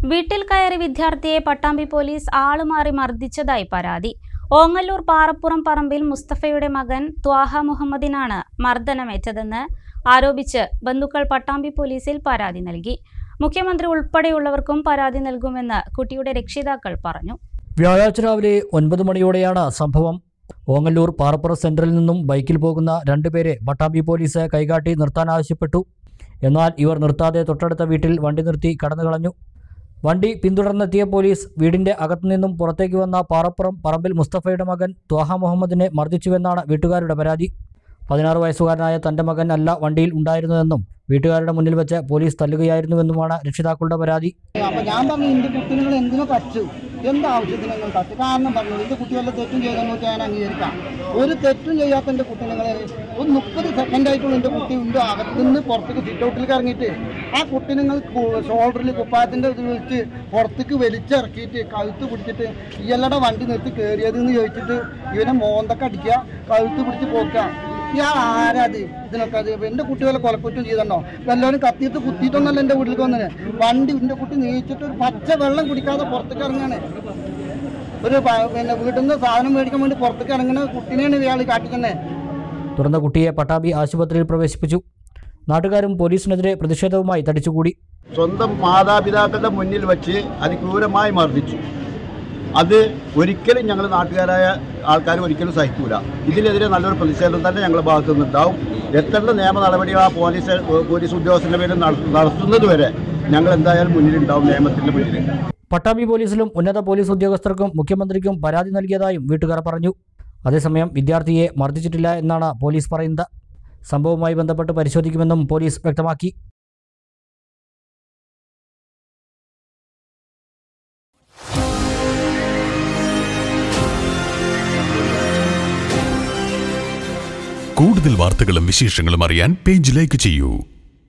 വീട്ടിൽ കയറി വിദ്യാർത്ഥിയെ പട്ടാമ്പി പോലീസ് ആളുമാറി മർദ്ദിച്ചതായി പരാതി. ഓങ്ങല്ലൂർ പാറപ്പുറം പറമ്പിൽ മുസ്തഫയുടെ മകൻ ത്വാഹ മുഹമ്മദിനാണ് മർദ്ദനമേറ്റതെന്ന് ആരോപിച്ച് ബന്ധുക്കൾ പട്ടാമ്പി പോലീസിൽ പരാതി നൽകി. മുഖ്യമന്ത്രി ഉൾപ്പെടെയുള്ളവർക്കും പരാതി നൽകുമെന്ന് കുട്ടിയുടെ രക്ഷിതാക്കൾ പറഞ്ഞു. വ്യാഴാഴ്ച രാവിലെ 9 മണിയോടെയാണ് സംഭവം. ഓങ്ങല്ലൂർ പാറപ്പുറം സെന്ററിൽ നിന്നും ബൈക്കിൽ പോകുന്ന 2 പേരെ പട്ടാമ്പി പോലീസ് കൈകാട്ടി നിർത്താൻ ആവശ്യപ്പെട്ടു. എന്നാൽ ഇവർ നിർത്താതെ തൊട്ടടുത്ത വീട്ടിൽ വണ്ടി നിർത്തി കടന്നുകളഞ്ഞു. വണ്ടി പിന്തുടർന്നെത്തിയ പോലീസ് വീടിന്റെ അകത്തുനിന്നും പുറത്തേക്ക് വന്ന പാറപ്പുറം പറമ്പിൽ മുസ്തഫയുടെ മകൻ ത്വാഹ മുഹമ്മദിനെ മർദ്ദിച്ചുവെന്നാണ് വീട്ടുകാരുടെ പരാതി. 16 വയസ്സുകാരനായ തന്റെ മകൻ അല്ല വണ്ടിയിൽ ഉണ്ടായിരുന്നതെന്നും വീട്ടുകാരുടെ മുന്നിൽ വെച്ച് പോലീസ് തല്ലുകയായിരുന്നുവെന്നുമാണ് രക്ഷിതാക്കളുടെ പരാതി. ഞാൻ പറഞ്ഞു, എന്റെ കുട്ടികൾ എന്തിനു കച്ചു, എന്താവശ്യത്തിന് നിങ്ങൾ കച്ചു? കാരണം പറഞ്ഞു, എന്റെ കുട്ടികളുടെ തെറ്റും ചെയ്തെന്ന് വെച്ചാൽ ഞാൻ അംഗീകരിക്കാം. ഒരു തെറ്റും ചെയ്യാത്ത എന്റെ കുട്ടികളെ ഒരു 30 സെക്കൻഡായിട്ടുള്ള എന്റെ കുട്ടി ഉണ്ട് അകത്തുനിന്ന് പുറത്തേക്ക് സിറ്റ് ഔട്ടിലേക്ക് ഇറങ്ങിയിട്ട് ആ കുട്ടികൾ ഷോൾഡറിൽ കുപ്പായത്തിന്റെ ഇത് വെച്ച് പുറത്തേക്ക് വലിച്ചിറക്കിയിട്ട് കഴുത്ത് പിടിച്ചിട്ട് ഇയാളുടെ വണ്ടി നിർത്തി കയറിയതെന്ന് ചോദിച്ചിട്ട് ഇവനെ മോന്തൊക്കെ അടിക്കുക, കഴുത്ത് പിടിച്ച് പോക്കുക. ഇയാൾ ആരാത് ഇതിനൊക്കെ? അത് എന്റെ കുട്ടികളെ കൊലക്കുറ്റം ചെയ്തോ? എല്ലാവരും കത്തിയിട്ട് കുത്തിയിട്ടൊന്നല്ല എന്റെ വീട്ടിലേക്ക് വന്നത്. വണ്ടി എന്റെ കുട്ടി നീച്ചിട്ട് ഒരു പച്ച വെള്ളം കുടിക്കാതെ പുറത്തേക്ക് ഇറങ്ങാണ്. ഒരു വീട്ടിൽ നിന്ന് സാധനം മേടിക്കാൻ വേണ്ടി പുറത്തേക്ക് ഇറങ്ങുന്ന കുട്ടീനെയാണ് ഇയാൾ കാട്ടിക്കുന്നത്. തുടർന്ന് കുട്ടിയെ പട്ടാമ്പി ആശുപത്രിയിൽ പ്രവേശിപ്പിച്ചു. നാട്ടുകാരും പോലീസിനെതിരെ പ്രതിഷേധവുമായി തടിച്ചുകൂടി. സ്വന്തം മാതാപിതാക്കളുടെ മുന്നിൽ വെച്ച് അതിക്രൂരമായി മർദ്ദിച്ചു. അത് ഒരിക്കലും ഞങ്ങൾ നാട്ടുകാരായ ആൾക്കാർ ഒരിക്കലും സഹിക്കൂല. ഇതിനെതിരെ നല്ലൊരു പ്രതിഷേധം തന്നെ ഞങ്ങളുടെ ഭാഗത്തു നിന്നുണ്ടാവും. എത്തേണ്ട നിയമ നടപടി ആ പോലീസ് ഉദ്യോഗസ്ഥരുടെ പേരിൽ നടത്തുന്നത് വരെ ഞങ്ങൾ എന്തായാലും മുന്നിലുണ്ടാവും, നിയമത്തിന്റെ മുന്നിൽ. പട്ടാമ്പി പോലീസിലും ഉന്നത പോലീസ് ഉദ്യോഗസ്ഥർക്കും മുഖ്യമന്ത്രിക്കും പരാതി നൽകിയതായും വീട്ടുകാർ പറഞ്ഞു. അതേസമയം വിദ്യാർത്ഥിയെ മർദ്ദിച്ചിട്ടില്ല എന്നാണ് പോലീസ് പറയുന്നത്. സംഭവവുമായി ബന്ധപ്പെട്ട് പരിശോധിക്കുമെന്നും പോലീസ് വ്യക്തമാക്കി. കൂടുതൽ വാർത്തകളും വിശേഷങ്ങളും അറിയാൻ പേജ് ലൈക്ക് ചെയ്യൂ.